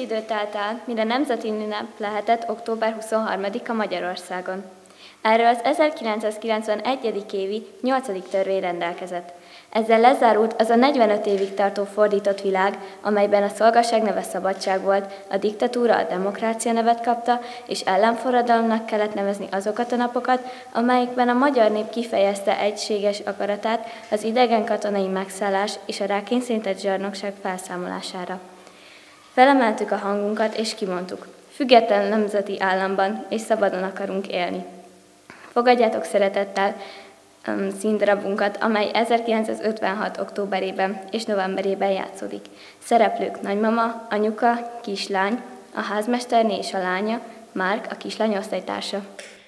idő telt el, mire nemzeti ünnep lehetett október 23-a Magyarországon. Erről az 1991. évi 8. törvény rendelkezett. Ezzel lezárult az a 45 évig tartó fordított világ, amelyben a szolgaság neve szabadság volt, a diktatúra a demokrácia nevet kapta, és ellenforradalomnak kellett nevezni azokat a napokat, amelyekben a magyar nép kifejezte egységes akaratát az idegen katonai megszállás és a rákényszerített zsarnokság felszámolására. Felemeltük a hangunkat és kimondtuk, független nemzeti államban és szabadon akarunk élni. Fogadjátok szeretettel színdarabunkat, amely 1956. októberében és novemberében játszódik. Szereplők nagymama, anyuka, kislány, a házmesterné és a lánya, Márk, a kislány osztálytársa.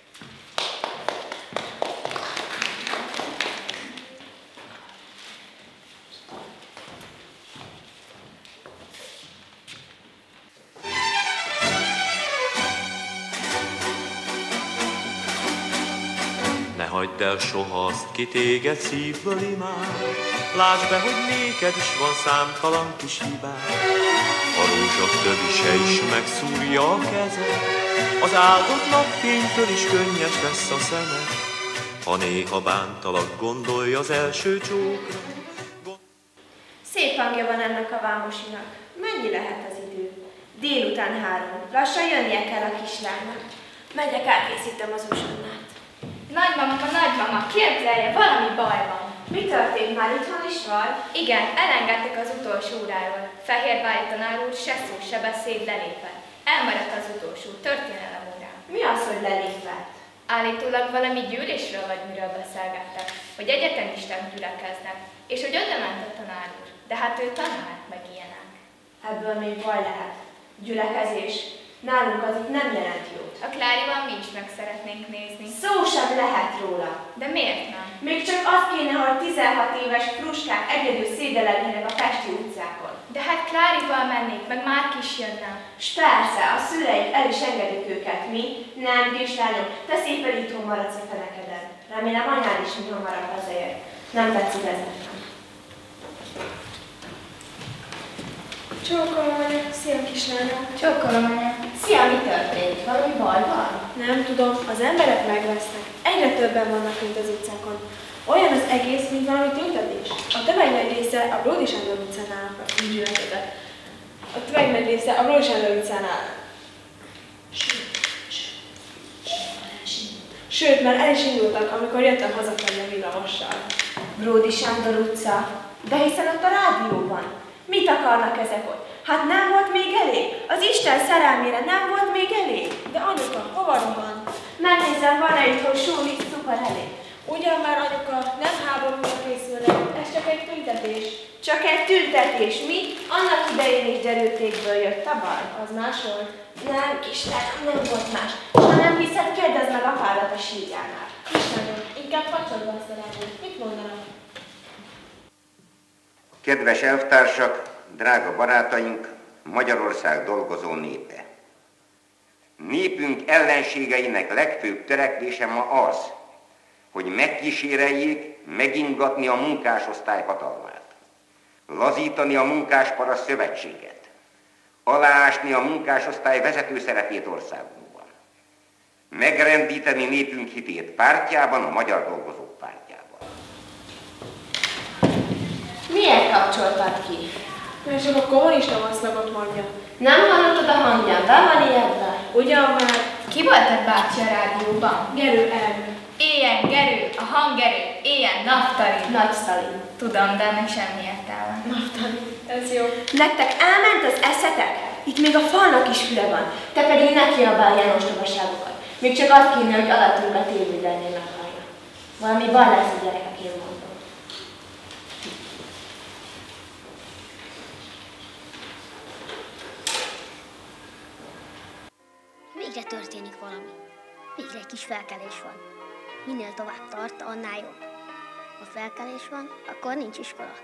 Hagyd el soha azt, ki téged szívből imád, lásd be, hogy néked is van számtalan kis hibád. A rózsa tövise is megszúrja a kezed, az áldott napfénytől is könnyes lesz a szemed. Ha néha bántalak, gondolj az első csókra. Szép hangja van ennek a vámosinak. Mennyi lehet az idő? Délután 3. Lassan jönnie kell a kislánynak. Megyek, elkészítem az uzsonnát. Nagymama, képzelje, valami baj van. Mi történt? Már itthon is van? Igen, elengedtek az utolsó óráról. Fehérvári tanár úr se szó, se beszéd, lelépett. Elmaradt az utolsó történelem órán. Mi az, hogy lelépett? Állítólag valami gyűlésről vagy miről beszélgettek, hogy egyetemisták gyülekeznek, és hogy oda ment a tanár úr. De hát ő tanár, meg ilyenek. Ebből még baj lehet. Gyülekezés. Nálunk az itt nem jelent jót. A Klárival mi is meg szeretnénk nézni. Szó sem lehet róla. De miért nem? Még csak az kéne, hogy 16 éves fruskák egyedül szédelegjenek a pesti utcákon. De hát Klárival mennék, meg Márk is jönne. S persze, a szüleik el is engedik őket. Mi? Nem, kislányom, te szépen itthon maradsz a fenekeden. Remélem anyád is mi hamarabb hazaér. Nem tetszik ez nekem. Csókolom, anya. Szia, kislányom. Csókolom, anya. Szia, mi történt? Valami baj van? Nem tudom, az emberek megvesznek. Egyre többen vannak, mint az utcákon. Olyan az egész, mint valami tüntetés. A tömeg nagy része a Bródi Sándor utcán áll. A tömeg nagy része a Bródi Sándor utcán áll. Sőt, már el is indultak, amikor jöttem hazafelé a villamossal. Bródi Sándor utca? De hiszen ott a rádió van. Mit akarnak ezek ott? Hát nem volt még elég? Az Isten szerelmére nem volt még elég? De anyuka, hova rohan? Megnézem, van-e itthon sóli szupor elég? Ugyan már anyuka, nem háborúra készülnek, ez csak egy tüntetés. Csak egy tüntetés, mi? Annak idején is gyerültékből jött a baj. Az más volt? Nem, kislányom, nem volt más. Ha nem hiszed, kérdezd meg apádat a sírjánál. Kislányom, inkább kapcsolatba azt a rádiót. Mit mondanak? Kedves elvtársak, drága barátaink, Magyarország dolgozó népe. Népünk ellenségeinek legfőbb törekvése ma az, hogy megkíséreljék megingatni a munkásosztály hatalmát, lazítani a munkásparaszt szövetséget, aláásni a munkásosztály vezető szerepét országunkban, megrendíteni népünk hitét pártjában, a Magyar Dolgozók Pártjában. Miért kapcsoltad ki? Mert csak a kommunista maszlagot mondja. Nem hallottad a hangján, be van ijedve? Ugyan már. Ki volt egy bácsi a rádióban? Gerő elnök. Éjjel Gerő, a hangerő, éjjel Naftalin. Nagy Sztalin. Tudom, de ennek semmi értelme. Naftalin, ez jó. Nektek elment az eszetek? Itt még a falnak is füle van. Te pedig ne kiabálj ilyen ostobaságokat. Még csak azt kéne, hogy alattunk a tévédernél meghallja. Valami baj lesz a gyerekek, én mondom. Végre történik valami. Végre egy kis felkelés van. Minél tovább tart, annál jobb. Ha felkelés van, akkor nincs iskola.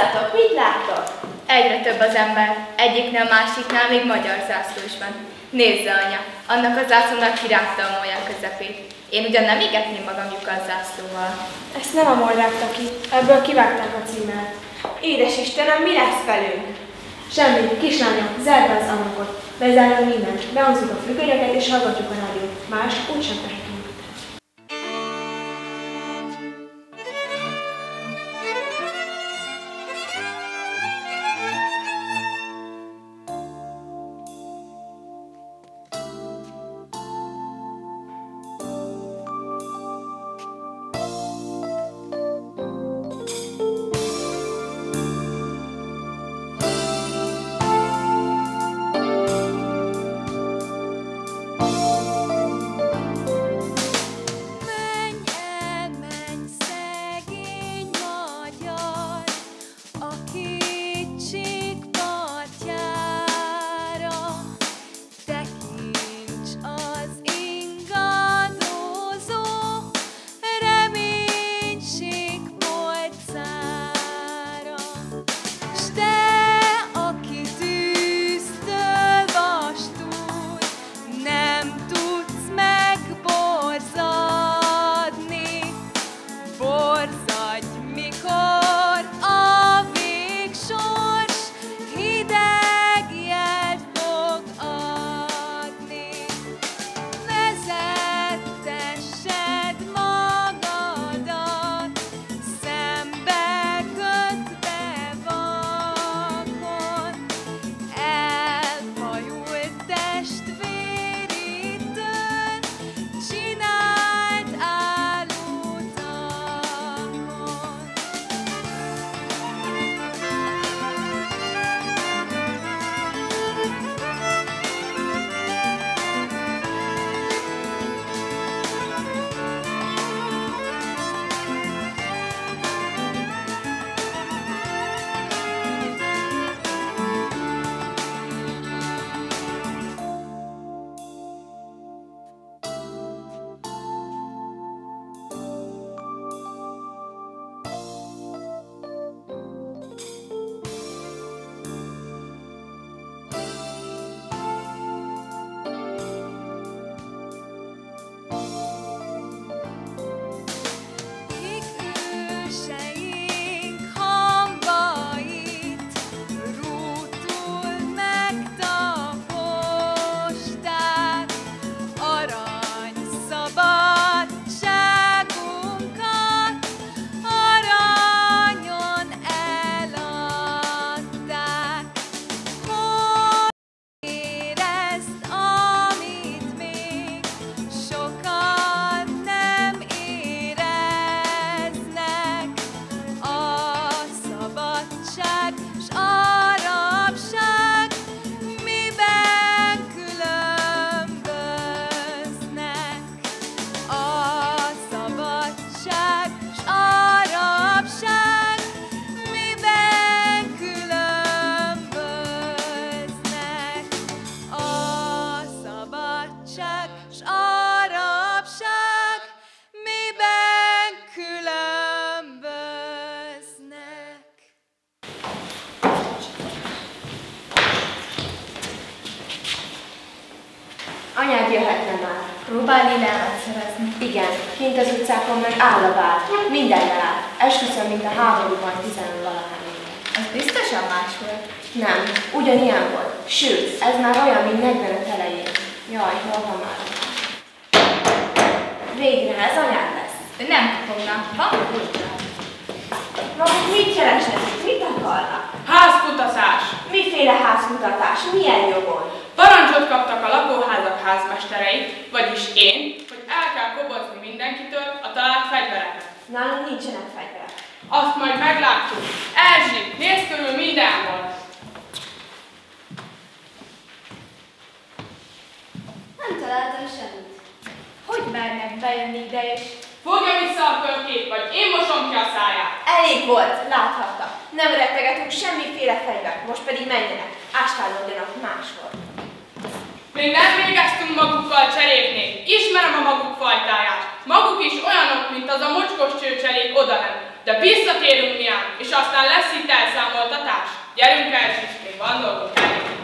láttatok? Mit láttok? Egyre több az ember, egyiknél másiknál még magyar zászló is van. Nézze, anya, annak a zászlónak kirágta a molyán közepét. Én ugyan nem égetném magam lyukas zászlóval. Ezt nem a mol rágta ki, ebből kivágták a címert. Édes Istenem, mi lesz velünk? Semmi, kislányom, zárd be az ablakot. Bezárjon mindent, behúzzuk a függönyöket és hallgatjuk a rádiót. Más úgysem tehetünk. Anyád jöhetne már. Próbál Lilát szerezni. Igen, kint az utcákon meg áll a bár. Mindennel áll. Esküszöm, mint a háborúban 10-valahány éve. Az biztosan más volt. Nem, ugyanilyen volt. Sőt, ez már olyan, mint 45 elején. Jaj, hol van már? Végre, ez anyád lesz. Ő nem kapogna. Van kulcsra. Maguk mit keresnek? Mit akarnak? Házkutatás! Miféle házkutatás? Milyen jogon? Parancsot kaptak a lakóházak házmesterei, vagyis én, hogy el kell kobozni mindenkitől a talált fegyvereket. Nálunk nincsenek fegyverek. Azt majd meglátjuk. Erzsi, nézz körül mindenhol! Nem találtam semmit. Hogy mernek bejönni ide és... Fogja vissza a kölkét, vagy én mosom ki a száját! Elég volt, láthatta. Nem rettegetünk semmiféle fegyvert, most pedig menjenek. Áskálódjanak máshol. Még nem végeztünk magukkal cserépni. Ismerem a maguk fajtáját. Maguk is olyanok, mint az a mocskos csőcserék odalent. de visszatérünk mián, és aztán lesz itt elszámoltatás. Gyerünk el, Zsiskén, van dolgok, eljön.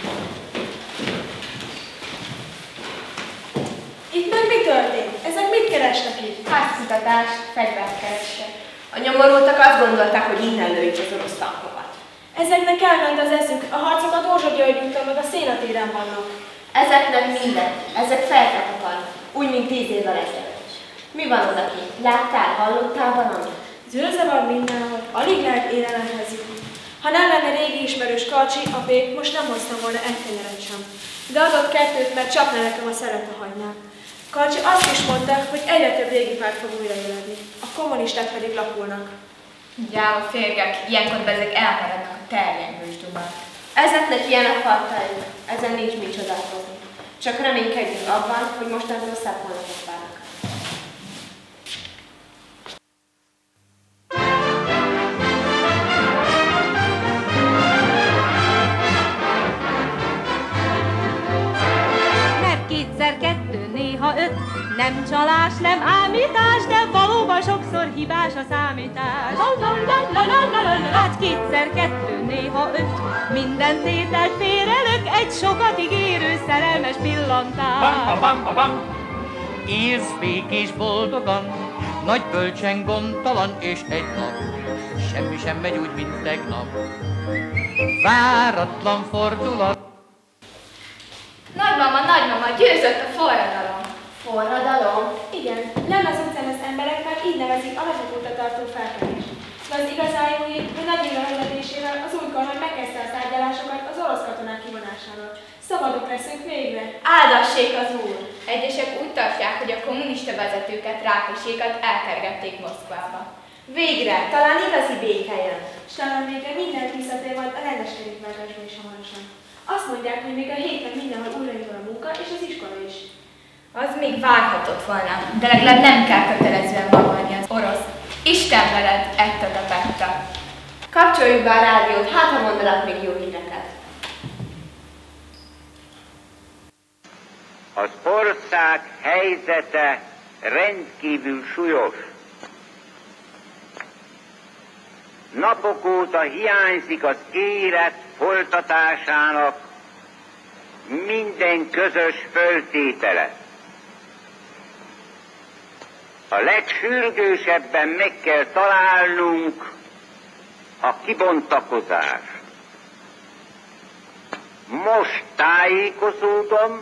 Itt meg mi történt? Ezek mit kerestek itt? Házkutatás, fegyvert kerestek. A nyomorultak azt gondolták, hogy innen lőjük az orosz tankokat. Ezeknek elment az eszük, a harcok a Dózsa György úton meg a Szénatéren vannak. Ezeknek minden, ezek feltek akarnak, úgy, mint 10 évvel ezelőtt. Mi van odakint? Láttál, hallottál valamit? Zűrzavar mindenhol, alig lehet élelemhez jutni. Ha nem lenne régi ismerős Karcsi, a pék, most nem hoztam volna egy kenyeret sem. De adott 2, mert csapna nekem a szerete hagynám. Karcsi azt is mondta, hogy egyre több régi párt fog újraéledni. A kommunisták pedig lapulnak. Gyáva férgek, ilyenkor ezek elmaradnak a terjengős dumák. Ezeknek ilyen a fartájuk, ezen nincs mit csodálkozni. Csak reménykedjünk abban, hogy mostantól szebb holnapok várnak. Kétszer 2, néha 5, nem csalás, nem ámítás, de valóban sokszor hibás a számítás. Hát kétszer 2, néha 5, minden tételt félrelök, egy sokat ígérő szerelmes pillantás. Élsz békés boldogan, nagy bölcsen gondtalan, és egy nap semmi sem megy úgy, mint tegnap. Váratlan fordulat. Nagymama, győzött a forradalom. Forradalom? Igen, lenne az utcán az emberek már így nevezik a vezetőt tartó felkelést. De az igazán jó hír, hogy Nagy Imre vezetésével az új kormány megkezdte a tárgyalásokat az orosz katonák kivonásáról. Szabadok leszünk végre. Áldassék az úr! Egyesek úgy tartják, hogy a kommunista vezetőket, Rákosékat elkergették Moszkvába. Végre, talán igazi béke jön. S talán végre minden visszatér majd a rendes kerékvágásba is hamarosan. Azt mondják, hogy még a héten mindenhol újraindul a munka és az iskola is. Az még várhatott volna, de legalább nem kell kötelezően magolni az orosz. Isten veled, etta. Kapcsoljuk be a rádiót, hát ha mondanak még jó híreket. Az ország helyzete rendkívül súlyos. Napok óta hiányzik az élet folytatásának minden közös föltétele. A legsürgősebben meg kell találnunk a kibontakozást. Most tájékozódom,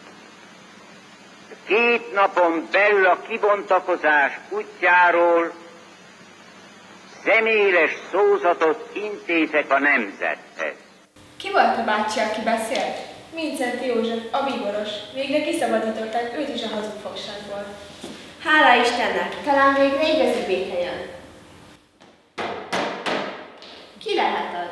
2 napon belül a kibontakozás útjáról személyes szózatot intézek a nemzethez. Ki volt a bácsi, aki beszélt? Vincent József, a bíboros. Végre kiszabadították őt is a hazugfogságból. Hála Istennek, talán végre igazi béke jön. Ki lehet az?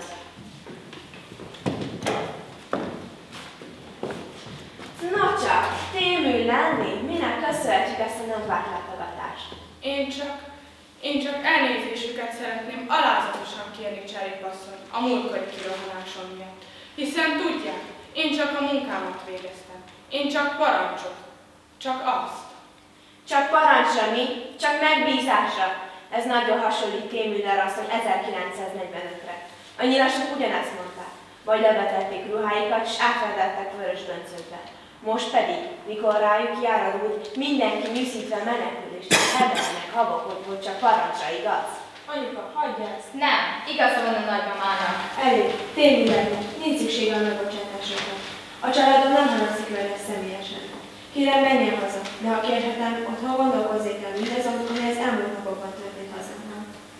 Na csak, témül lenni, minek köszönhetjük ezt a nem várt látogatást? Én csak elnézésüket szeretném alázatosan kérni Cserépasszony a múltkori kirohanásom miatt. Hiszen tudják, én csak a munkámat végeztem. Én csak parancsot. Csak azt. Csak parancsra mi? Csak megbízásra. Ez nagyon hasonlít T. Müller asszony 1945-re. A nyilasok ugyanezt mondták. Vagy levetették ruháikat, és átvezettek vörös döncökbe. Most pedig, mikor rájuk jár a rúd, mindenki nyűszítve menekül, és hebelnek, habokod, hogy csak parancsra, igaz? Anyuka, hagyja ezt. Nem, igaza van a nagymamának. Elég, tényleg, nincs szükség a megbocsátásokra. A családom nem haragszik vele személyesen. Kérem, menjen haza, de ha kérhetem, otthon gondolkozzék el mindazon, ami az elmúlt napokban történt hazámban.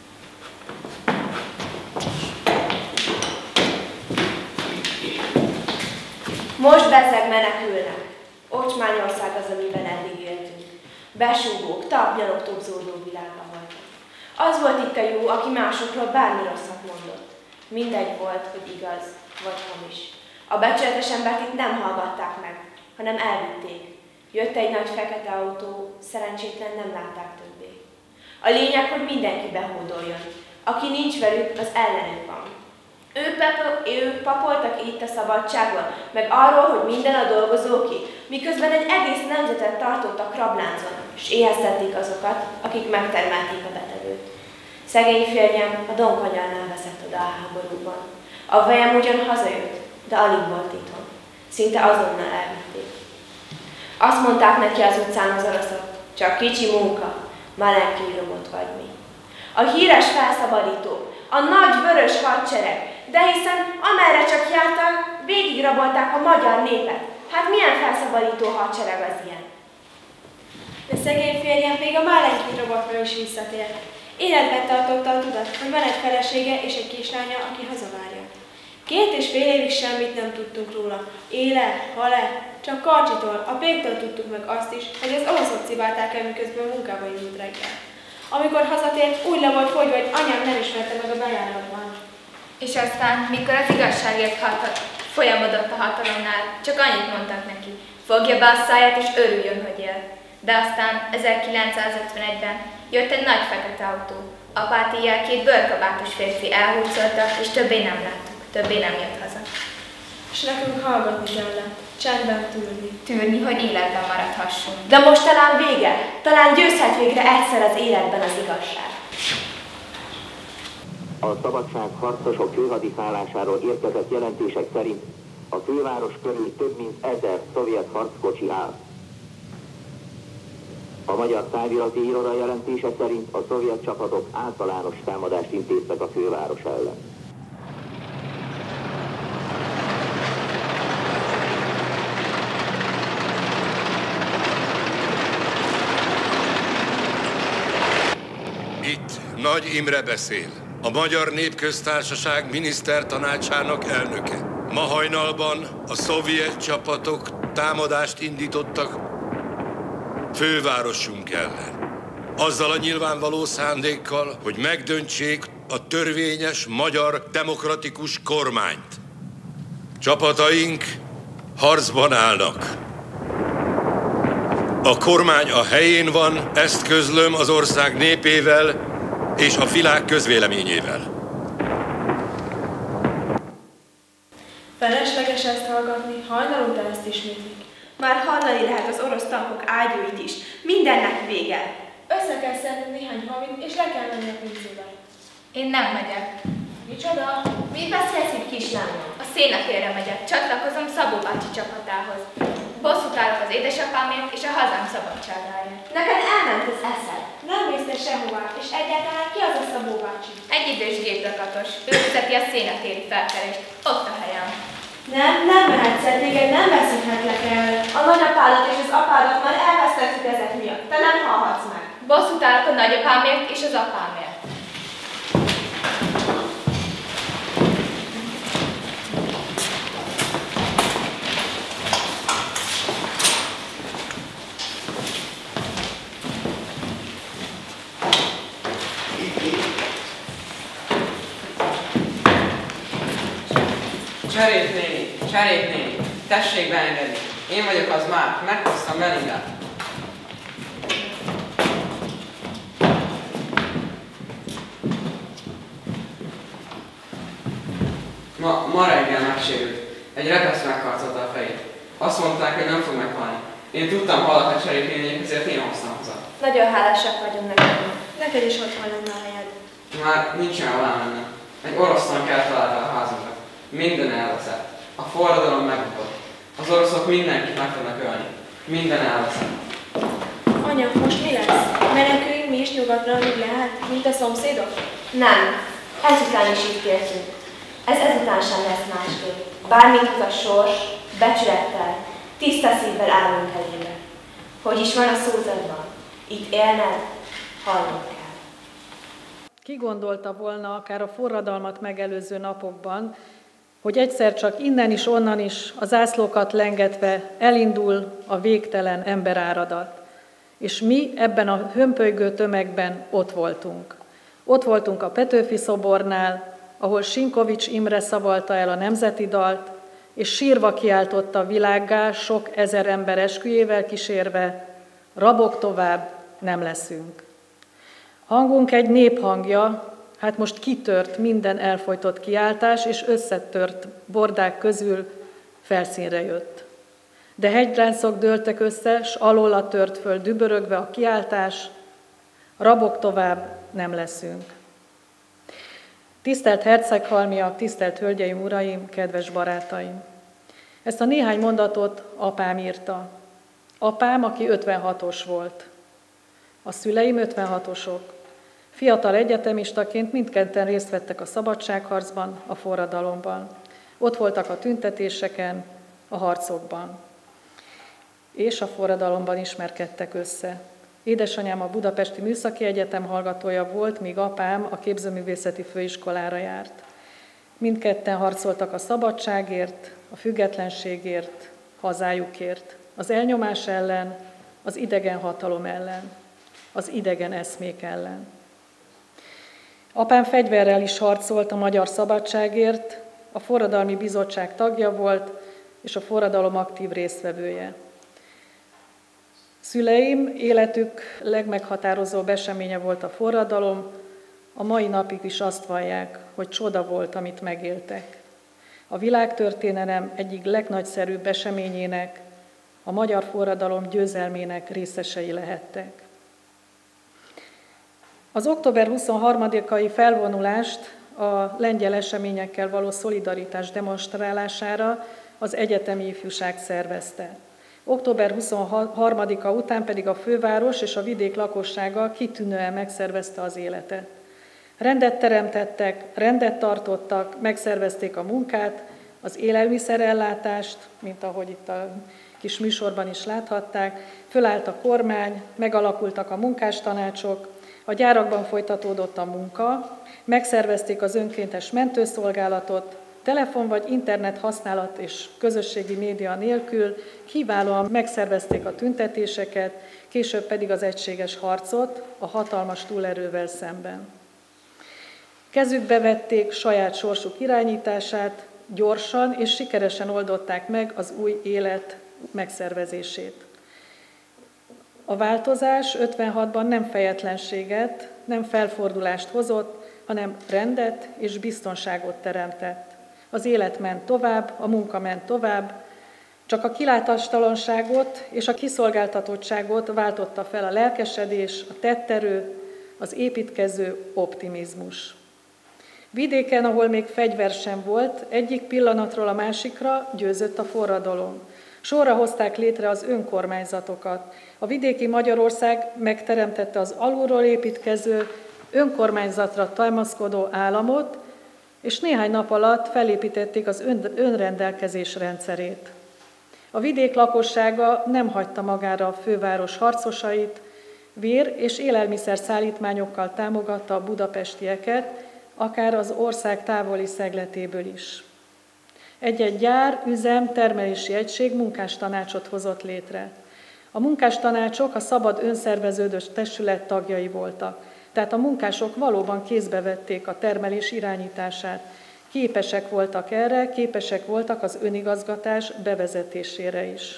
Most bezeg menekülnek. Ocsmányország az, amiben eddig éltünk. Besúgók, tapnyalok tobzódó világba voltak. Az volt itt a jó, aki másokról bármi rosszat mondott. Mindegy volt, hogy igaz, vagy hamis. A becsületes embert itt nem hallgatták meg, hanem elvitték. Jött egy nagy fekete autó, szerencsétlen nem látták többé. A lényeg, hogy mindenki behódoljon. Aki nincs velük, az ellenük van. Ők papoltak itt a szabadságban, meg arról, hogy minden a dolgozóké, miközben egy egész nemzetet tartottak rabláncon, és éheztették azokat, akik megtermelték a betegőt. Szegény férjem a Donkanyánál veszett oda a háborúban. A vejem ugyan hazajött, de alig volt itthon. Szinte azonnal elvitték. Azt mondták neki az utcán az oroszok, csak kicsi munka, Malenki robot vagy mi. A híres felszabadító, a nagy vörös hadsereg, de hiszen amerre csak jártak, végigrabolták a magyar népet. Hát milyen felszabadító hadsereg az ilyen? De szegény férjem még a Malenki robotra is visszatért. Életben tartotta a tudat, hogy van egy felesége és egy kislánya, aki hazavárja. 2,5 évig semmit nem tudtunk róla. Éle, hal-e, csak Karcsitól, a Péktől tudtuk meg azt is, hogy az oroszok cibálták el, miközben munkába indult reggel. Amikor hazatért, úgy le volt fogyva, hogy anyám nem ismerte meg a bejáratban. És aztán, mikor az igazságért folyamodott a hatalomnál, csak annyit mondtak neki, fogja be a száját és örüljön, hogy él. De aztán 1951-ben jött egy nagy fekete autó. Apát éjjel 2 bőrkabátos férfi elhurcolta, és többé nem láttuk. Többé nem jött haza. És nekünk hallgatni kellett, csendben tűrni. Tűrni, hogy életben maradhassunk. De most talán vége, talán győzhet végre egyszer az életben az igazság. A szabadság harcosok főhadiszállásáról érkezett jelentések szerint a főváros körül több mint 1000 szovjet harckocsi áll. A magyar távirati iroda jelentése szerint a szovjet csapatok általános támadást intéztek a főváros ellen. Itt Nagy Imre beszél, a Magyar Népköztársaság minisztertanácsának elnöke. Ma hajnalban a szovjet csapatok támadást indítottak fővárosunk ellen. Azzal a nyilvánvaló szándékkal, hogy megdöntsék a törvényes magyar demokratikus kormányt. Csapataink harcban állnak. A kormány a helyén van, ezt közlöm az ország népével és a világ közvéleményével. Felesleges ezt hallgatni, hajnal után ezt ismétlik. Már hallani lehet az orosz tankok ágyúit is. Mindennek vége. Össze kell szednünk néhány havit, és le kell menni a pincébe. Én nem megyek. Micsoda? Mit beszélsz itt, kislányom? A szénapélre megyek, csatlakozom Szabó bácsi csapatához. Bosszút állok az édesapámért és a hazám szabadságáért. Neked elment az eszed. Nem mész te sehová, és egyáltalán ki az a Szabó bácsi? Egy idős géplakatos. Ő vezeti a szénatéri felkelést. Ott a helyem. Nem mehetsz el, téged nem veszíthetlek el. A nagyapádat és az apádat már elvesztettük ezek miatt. Te nem hallhatsz meg. Bosszút állok a nagyapámért és az apámért. Cserét néni, tessék beengedni. Én vagyok az már, meghoztam Belingát. Ma reggel megsérült. Egy repesz megkarcolta a fejét. Azt mondták, hogy nem fog meghalni. Én tudtam halakat Cserét, ezért én hoztam haza. Nagyon hálásak vagyunk neked. Neked is otthon lenne a helyed. Már nincs olyan alá mennem. Egy orosz tank eltalálta a házunkat. Minden elveszett. A forradalom megbukott. Az oroszok mindenkit meg tudnak ölni. Minden elveszett. Anya, most mi lesz? Meneküljünk mi is nyugatra, amíg lehet, mint a szomszédok? Nem. Ezután is itt éltünk. Ez ezután sem lesz másképp. Bármint az a sors, becsülettel, tiszta szívvel állunk elébe. Hogy is van a szózatban? Itt élned, hallnod kell. Ki gondolta volna akár a forradalmat megelőző napokban, hogy egyszer csak innen is, onnan is a zászlókat lengetve elindul a végtelen emberáradat. És mi ebben a hömpölygő tömegben ott voltunk. Ott voltunk a Petőfi szobornál, ahol Sinkovics Imre szavalta el a nemzeti dalt, és sírva kiáltotta világgá sok ezer ember esküjével kísérve, rabok tovább nem leszünk. Hangunk egy néphangja, hát most kitört minden elfojtott kiáltás, és összetört bordák közül felszínre jött. De hegyláncok dőltek össze, s alól a tört föld dübörögve a kiáltás, rabok tovább nem leszünk. Tisztelt herceghalmiak, tisztelt hölgyeim, uraim, kedves barátaim! Ezt a néhány mondatot apám írta. Apám, aki 56-os volt. A szüleim 56-osok. Fiatal egyetemistaként mindketten részt vettek a szabadságharcban, a forradalomban. Ott voltak a tüntetéseken, a harcokban. És a forradalomban ismerkedtek össze. Édesanyám a Budapesti Műszaki Egyetem hallgatója volt, míg apám a Képzőművészeti Főiskolára járt. Mindketten harcoltak a szabadságért, a függetlenségért, hazájukért, az elnyomás ellen, az idegen hatalom ellen, az idegen eszmék ellen. Apám fegyverrel is harcolt a magyar szabadságért, a Forradalmi Bizottság tagja volt, és a forradalom aktív résztvevője. Szüleim életük legmeghatározóbb eseménye volt a forradalom, a mai napig is azt vallják, hogy csoda volt, amit megéltek. A világtörténelem egyik legnagyszerűbb eseményének, a magyar forradalom győzelmének részesei lehettek. Az október 23-ai felvonulást a lengyel eseményekkel való szolidaritás demonstrálására az egyetemi ifjúság szervezte. Október 23-a után pedig a főváros és a vidék lakossága kitűnően megszervezte az életet. Rendet teremtettek, rendet tartottak, megszervezték a munkát, az élelmiszerellátást, mint ahogy itt a kis műsorban is láthatták, fölállt a kormány, megalakultak a munkástanácsok, a gyárakban folytatódott a munka, megszervezték az önkéntes mentőszolgálatot, telefon vagy internet használat és közösségi média nélkül kiválóan megszervezték a tüntetéseket, később pedig az egységes harcot a hatalmas túlerővel szemben. Kezükbe vették saját sorsuk irányítását, gyorsan és sikeresen oldották meg az új élet megszervezését. A változás 56-ban nem fejetlenséget, nem felfordulást hozott, hanem rendet és biztonságot teremtett. Az élet ment tovább, a munka ment tovább, csak a kilátástalanságot és a kiszolgáltatottságot váltotta fel a lelkesedés, a tetterő, az építkező optimizmus. Vidéken, ahol még fegyver sem volt, egyik pillanatról a másikra győzött a forradalom. Sorra hozták létre az önkormányzatokat. A vidéki Magyarország megteremtette az alulról építkező, önkormányzatra támaszkodó államot, és néhány nap alatt felépítették az önrendelkezés rendszerét. A vidék lakossága nem hagyta magára a főváros harcosait, vér- és élelmiszer szállítmányokkal támogatta a budapestieket, akár az ország távoli szegletéből is. Egy-egy gyár, üzem, termelési egység munkástanácsot hozott létre. A munkástanácsok a szabad önszerveződő testület tagjai voltak, tehát a munkások valóban kézbe vették a termelés irányítását. Képesek voltak erre, képesek voltak az önigazgatás bevezetésére is.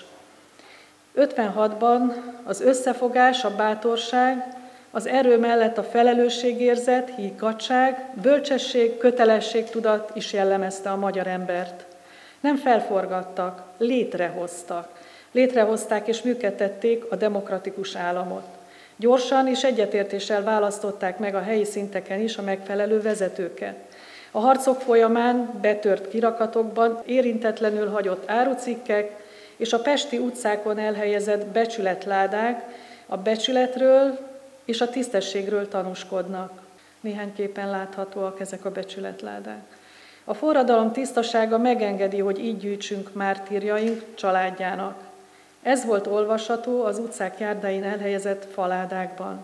56-ban az összefogás, a bátorság, az erő mellett a felelősségérzet, higgadtság, bölcsesség, kötelességtudat is jellemezte a magyar embert. Nem felforgattak, létrehoztak. Létrehozták és működtették a demokratikus államot. Gyorsan és egyetértéssel választották meg a helyi szinteken is a megfelelő vezetőket. A harcok folyamán betört kirakatokban érintetlenül hagyott árucikkek és a pesti utcákon elhelyezett becsületládák a becsületről és a tisztességről tanúskodnak. Néhány képen láthatóak ezek a becsületládák. A forradalom tisztasága megengedi, hogy így gyűjtsünk mártírjaink családjának. Ez volt olvasható az utcák járdáin elhelyezett faládákban.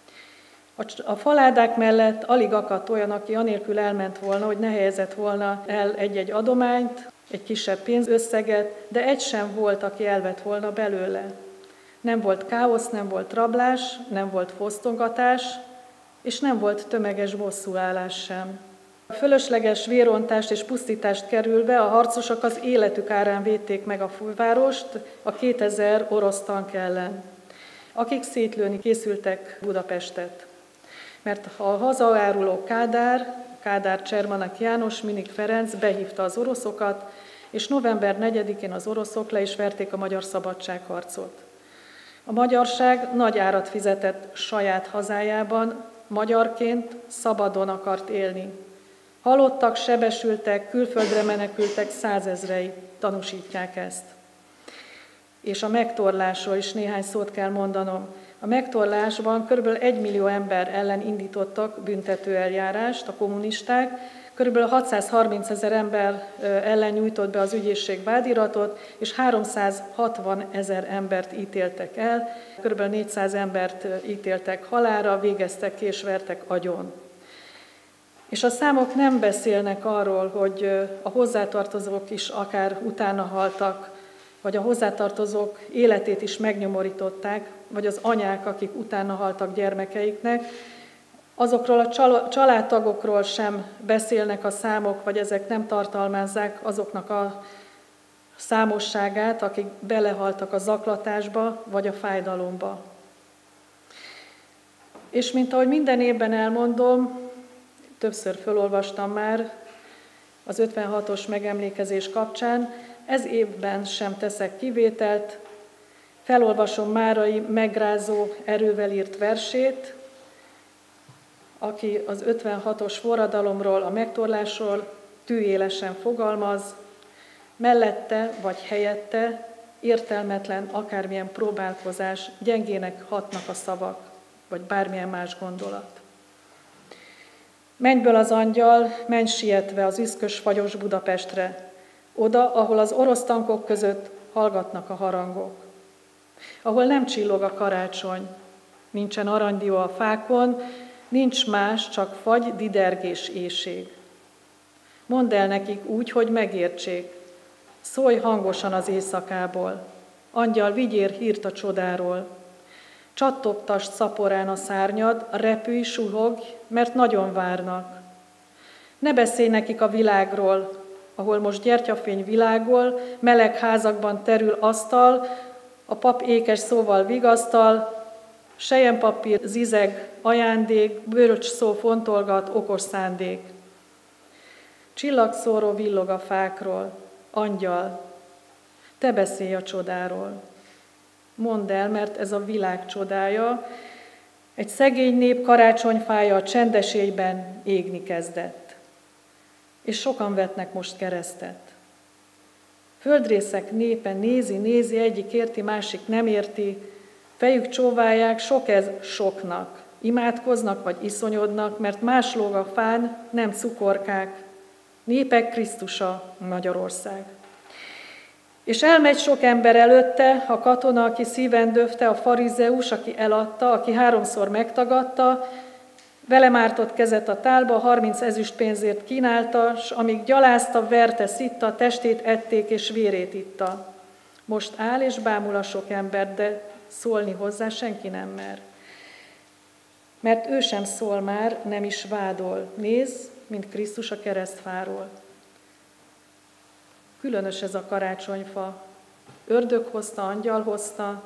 A faládák mellett alig akadt olyan, aki anélkül elment volna, hogy ne helyezett volna el egy-egy adományt, egy kisebb pénzösszeget, de egy sem volt, aki elvett volna belőle. Nem volt káosz, nem volt rablás, nem volt fosztogatás, és nem volt tömeges bosszúállás sem. A fölösleges vérontást és pusztítást kerülve a harcosok az életük árán védték meg a fővárost a 2000 orosz tank ellen, akik szétlőni készültek Budapestet. Mert a hazaáruló Kádár Csermanak János, Minik Ferenc behívta az oroszokat, és november 4-én az oroszok le is verték a magyar szabadságharcot. A magyarság nagy árat fizetett saját hazájában, magyarként szabadon akart élni. Halottak, sebesültek, külföldre menekültek százezrei tanúsítják ezt. És a megtorlásról is néhány szót kell mondanom. A megtorlásban kb. 1 millió ember ellen indítottak büntetőeljárást a kommunisták, kb. 630 000 ember ellen nyújtott be az ügyészség vádiratot, és 360 000 embert ítéltek el, kb. 400 embert ítéltek halálra, végeztek és vertek agyon. És a számok nem beszélnek arról, hogy a hozzátartozók is akár utána haltak, vagy a hozzátartozók életét is megnyomorították, vagy az anyák, akik utána haltak gyermekeiknek. Azokról a családtagokról sem beszélnek a számok, vagy ezek nem tartalmazzák azoknak a számosságát, akik belehaltak a zaklatásba, vagy a fájdalomba. És mint ahogy minden évben elmondom, többször felolvastam már az 56-os megemlékezés kapcsán, ez évben sem teszek kivételt, felolvasom Márai megrázó erővel írt versét, aki az 56-os forradalomról, a megtorlásról tűélesen fogalmaz, mellette vagy helyette értelmetlen akármilyen próbálkozás, gyengének hatnak a szavak, vagy bármilyen más gondolat. Mennyből az angyal, menj sietve az üszkös fagyos Budapestre, oda, ahol az orosz tankok között hallgatnak a harangok, ahol nem csillog a karácsony, nincsen aranydió a fákon, nincs más, csak fagy, didergés, éhség. Mondd el nekik úgy, hogy megértsék, szólj hangosan az éjszakából, angyal, vigyél hírt a csodáról, csattogtasd szaporán a szárnyad, repülj, suhogj, mert nagyon várnak. Ne beszélj nekik a világról, ahol most gyertyafény világol, meleg házakban terül asztal, a pap ékes szóval vigasztal, selyempapír zizeg, ajándék, bölcs szó fontolgat, okos szándék. Csillagszóró villog a fákról, angyal, te beszélj a csodáról. Mondd el, mert ez a világ csodája, egy szegény nép karácsonyfája a csendes éjben égni kezdett. És sokan vetnek most keresztet. Földrészek népe nézi, egyik érti, másik nem érti, fejük csóválják, sok ez soknak. Imádkoznak vagy iszonyodnak, mert más lóg a fán, nem cukorkák. Népek Krisztusa, Magyarország. És elmegy sok ember előtte, a katona, aki szíven döfte, a farizeus, aki eladta, aki 3-szor megtagadta, vele mártott kezet a tálba, 30 ezüstpénzért kínálta, s amíg gyalázta, verte, szitta, testét ették és vérét itta. Most áll és bámul a sok ember, de szólni hozzá senki nem mer. Mert ő sem szól már, nem is vádol. Nézz, mint Krisztus a keresztfáról. Különös ez a karácsonyfa. Ördög hozta, angyal hozta,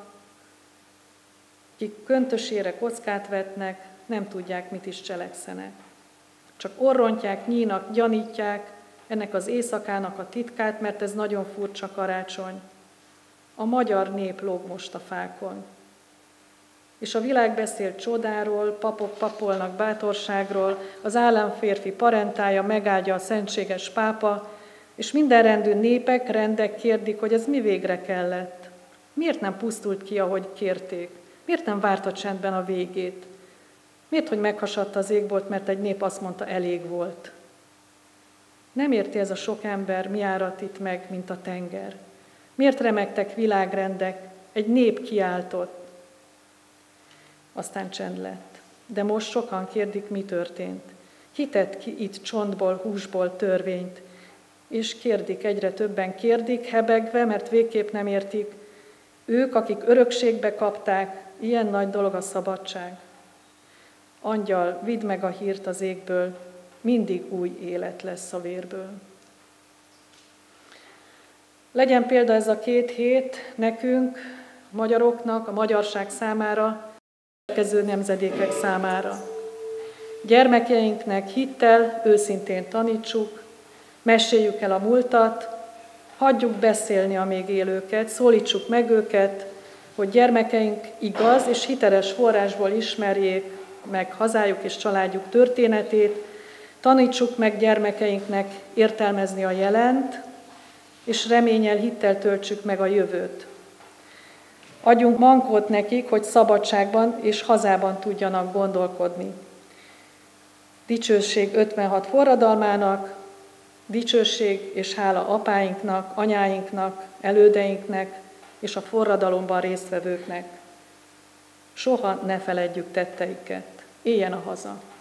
akik köntösére kockát vetnek, nem tudják, mit is cselekszenek. Csak orrontják, nyínak, gyanítják ennek az éjszakának a titkát, mert ez nagyon furcsa karácsony. A magyar nép lóg most a fákon. És a világ beszél csodáról, papok papolnak bátorságról, az államférfi parentája megáldja a szentséges pápa, és mindenrendű népek, rendek kérdik, hogy ez mi végre kellett. Miért nem pusztult ki, ahogy kérték? Miért nem várta csendben a végét? Miért, hogy meghasadta az égbolt, mert egy nép azt mondta, elég volt? Nem érti ez a sok ember, mi árat itt meg, mint a tenger? Miért remegtek világrendek? Egy nép kiáltott. Aztán csend lett. De most sokan kérdik, mi történt. Ki tett ki itt csontból, húsból törvényt? És kérdik, egyre többen kérdik, hebegve, mert végképp nem értik. Ők, akik örökségbe kapták, ilyen nagy dolog a szabadság. Angyal, vidd meg a hírt az égből, mindig új élet lesz a vérből. Legyen példa ez a 2 hét nekünk, magyaroknak, a magyarság számára, a következő nemzedékek számára. Gyermekeinknek hittel, őszintén tanítsuk, meséljük el a múltat, hagyjuk beszélni a még élőket, szólítsuk meg őket, hogy gyermekeink igaz és hiteles forrásból ismerjék meg hazájuk és családjuk történetét, Tanítsuk meg gyermekeinknek értelmezni a jelent, és reménnyel, hittel töltsük meg a jövőt. Adjunk mankót nekik, hogy szabadságban és hazában tudjanak gondolkodni. Dicsőség 56 forradalmának, dicsőség és hála apáinknak, anyáinknak, elődeinknek és a forradalomban résztvevőknek. Soha ne feledjük tetteiket. Éljen a haza!